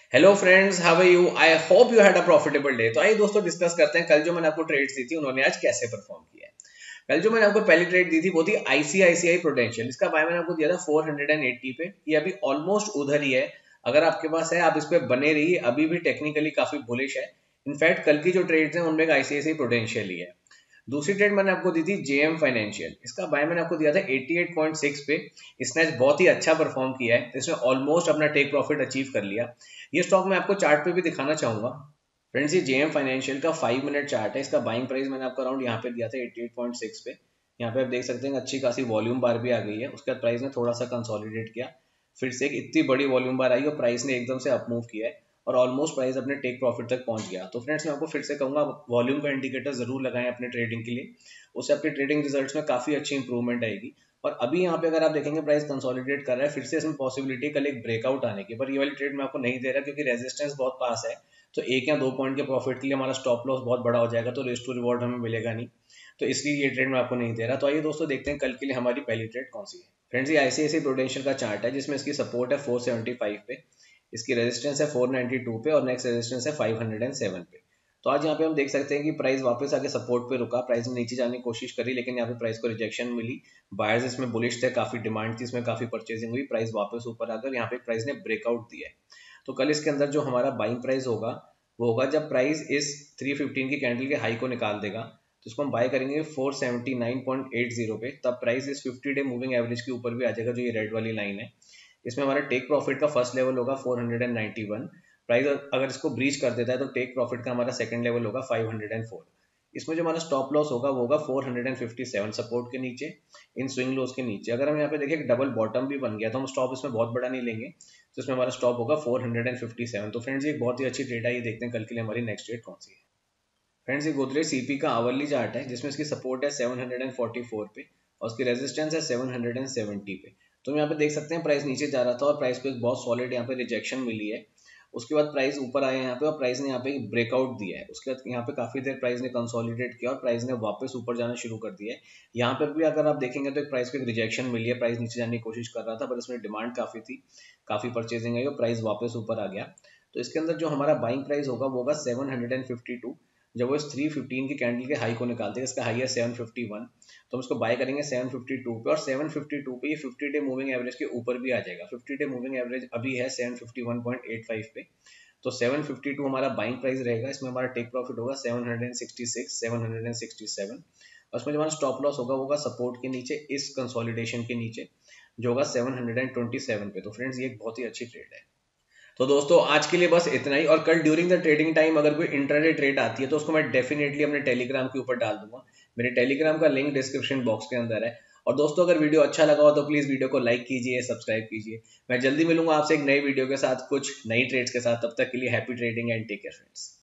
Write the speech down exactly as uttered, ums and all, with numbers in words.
Hello friends, how are you? I hope you had a profitable day. तो आइए दोस्तों discuss करते हैं कल जो मैंने आपको ट्रेड्स दी थी उन्होंने आज कैसे परफॉर्म किया है। कल जो मैंने आपको पहली ट्रेड दी थी वो थी आईसीआईसीआई प्रूडेंशियल। इसका बाय मैंने आपको दिया था फोर अस्सी पे। ये अभी ऑलमोस्ट उधर ही है। अगर आपके पास है आप इस पे बने रहिए, अभी भी टेक्निकली काफी बुलिश है। इनफैक्ट कल की जो ट्रेड्स हैं उनमें आईसीआईसीआई प्रूडेंशियल ही है। दूसरी ट्रेड मैंने आपको दी थी जेएम फाइनेंशियल। इसका बाय मैंने आपको दिया था अठासी पॉइंट सिक्स पे। इसने आज बहुत ही अच्छा परफॉर्म किया है, इसने ऑलमोस्ट अपना टेक प्रॉफिट अचीव कर लिया। ये स्टॉक मैं आपको चार्ट पे भी दिखाना चाहूंगा। फ्रेंड्स, ये जेएम फाइनेंशियल का फाइव मिनट चार्ट है। इसका बाइंग प्राइस मैंने आपको अराउंड यहाँ पे दिया था अठासी पॉइंट सिक्स पे। यहाँ पे आप देख सकते हैं अच्छी खासी वॉल्यूम बार भी आ गई है। उसके बाद प्राइस ने थोड़ा सा कंसोलिडेट किया, फिर से एक इतनी बड़ी वॉल्यूम बार आई और प्राइस ने एकदम से अपमूव किया है और ऑलमोस्ट प्राइस अपने टेक प्रॉफिट तक पहुंच गया। तो फ्रेंड्स, मैं आपको फिर से कहूंगा वॉल्यूम का इंडिकेटर जरूर लगाएं अपने ट्रेडिंग के लिए। उससे आपके ट्रेडिंग रिजल्ट्स में काफी अच्छी इंप्रूवमेंट आएगी। और अभी यहाँ पे अगर आप देखेंगे प्राइस कंसोलिडेट कर रहा है, फिर से इसमें पॉसिबिलिटी कल एक ब्रेकआउट आने की, पर ये वाली ट्रेड मैं आपको नहीं दे रहा क्योंकि रेजिस्टेंस बहुत पास है। तो एक या दो पॉइंट के प्रॉफिट के लिए हमारा स्टॉप लॉस बहुत बड़ा हो जाएगा, तो रिस्क टू रिवॉर्ड हमें मिलेगा नहीं। तो इसलिए ये ट्रेड मैं आपको नहीं दे रहा। तो आइए दोस्तों देखते हैं कल के लिए हमारी पहली ट्रेड कौन सी है। फ्रेंड्स, ये आईसीआईसीआई प्रूडेंशियल का चार्ट है जिसमें इसकी सपोर्ट है फोर सेवेंटी फाइव पे, इसकी रेजिस्टेंस है फोर नाइंटी टू पे और नेक्स्ट रेजिस्टेंस है फाइव हंड्रेड सेवन पे। तो आज यहाँ पे हम देख सकते हैं कि प्राइस वापस आके सपोर्ट पे रुका। प्राइस ने नीचे जाने की कोशिश करी लेकिन यहाँ पे प्राइस को रिजेक्शन मिली। बायर्स इसमें बुलिश थे, काफी डिमांड थी, इसमें काफी परचेजिंग हुई। प्राइस वापस ऊपर आकर यहाँ पे प्राइस ने ब्रेकआउट दिया है। तो कल इसके अंदर जो हमारा बाइंग प्राइस होगा वो होगा जब प्राइस इस थ्री फिफ्टीन की कैंडल के हाई को निकाल देगा, तो इसको हम बाय करेंगे four seventy nine point eight zero पे। तब प्राइस इस फिफ्टी डे मूविंग एवरेज के ऊपर भी आ जाएगा, जो ये रेड वाली लाइन है। इसमें हमारा टेक प्रॉफिट का फर्स्ट लेवल होगा फोर नाइंटी वन। प्राइस अगर इसको ब्रीच कर देता है तो टेक प्रॉफिट का हमारा सेकंड लेवल होगा फाइव हंड्रेड फोर। इसमें जो हमारा स्टॉप लॉस होगा वो होगा फोर फिफ्टी सेवन सपोर्ट के नीचे, इन स्विंग लॉस के नीचे। अगर हम यहाँ पे देखें डबल बॉटम भी बन गया तो हम स्टॉप इसमें बहुत बड़ा नहीं लेंगे, तो इसमें हमारा स्टॉप होगा फोर फिफ्टी सेवन। तो फ्रेंड्स, ये बहुत ही अच्छी ट्रेड है। ये देखते हैं कल के लिए हमारी नेक्स्ट ट्रेड कौन सी है। फ्रेंड्स, ये गोदरेज सीपी का आवरली चार्ट है जिसमें इसकी सपोर्ट है सेवन फोर्टी फोर पे और उसकी रेजिस्टेंस है सेवन सेवेंटी पे। तो हम यहाँ पे देख सकते हैं प्राइस नीचे जा रहा था और प्राइस को एक बहुत सॉलिड यहाँ पे रिजेक्शन मिली है। उसके बाद प्राइस ऊपर आया यहाँ पे और प्राइस ने यहाँ पे ब्रेकआउट दिया है। उसके बाद यहाँ पे काफी देर प्राइस ने कंसोलिडेट किया और प्राइस ने वापस ऊपर जाना शुरू कर दिया है। यहाँ पर भी अगर आप देखेंगे तो एक प्राइस को एक रिजेक्शन मिली है। प्राइस नीचे जाने की कोशिश कर रहा था पर इसमें डिमांड काफी थी, काफी परचेजिंग आई और प्राइस वापस ऊपर आ गया। तो इसके अंदर जो हमारा बाइंग प्राइस होगा वो होगा सेवन फिफ्टी टू। जब वो इस थ्री फिफ्टीन की कैंडल के हाई को निकालते हैं, इसका हाई है सेवन फिफ्टी वन, तो हम इसको बाय करेंगे सेवन फिफ्टी टू पे और सेवन फिफ्टी टू पे ये फिफ्टी डे मूविंग एवरेज के ऊपर भी आ जाएगा। फिफ्टी डे मूविंग एवरेज अभी है seven fifty one point eight five पे। तो सेवन फिफ्टी टू हमारा बाइंग प्राइस रहेगा। इसमें हमारा टेक प्रॉफिट होगा seven sixty six, seven sixty seven और उसमें जो हमारा स्टॉप लॉस होगा वो होगा सपोर्ट के नीचे, इस कंसोलिडेशन के नीचे, जो होगा सेवन ट्वेंटी सेवन पे। तो फ्रेंड्स, ये एक बहुत ही अच्छी ट्रेड है। तो दोस्तों, आज के लिए बस इतना ही। और कल ड्यूरिंग द ट्रेडिंग टाइम अगर कोई इंट्राडे ट्रेड आती है तो उसको मैं डेफिनेटली अपने टेलीग्राम के ऊपर डाल दूंगा। मेरे टेलीग्राम का लिंक डिस्क्रिप्शन बॉक्स के अंदर है। और दोस्तों, अगर वीडियो अच्छा लगा हो तो प्लीज वीडियो को लाइक कीजिए, सब्सक्राइब कीजिए। मैं जल्दी मिलूंगा आपसे एक नई वीडियो के साथ, कुछ नई ट्रेड्स के साथ। तब तक के लिए happy trading and take care friends.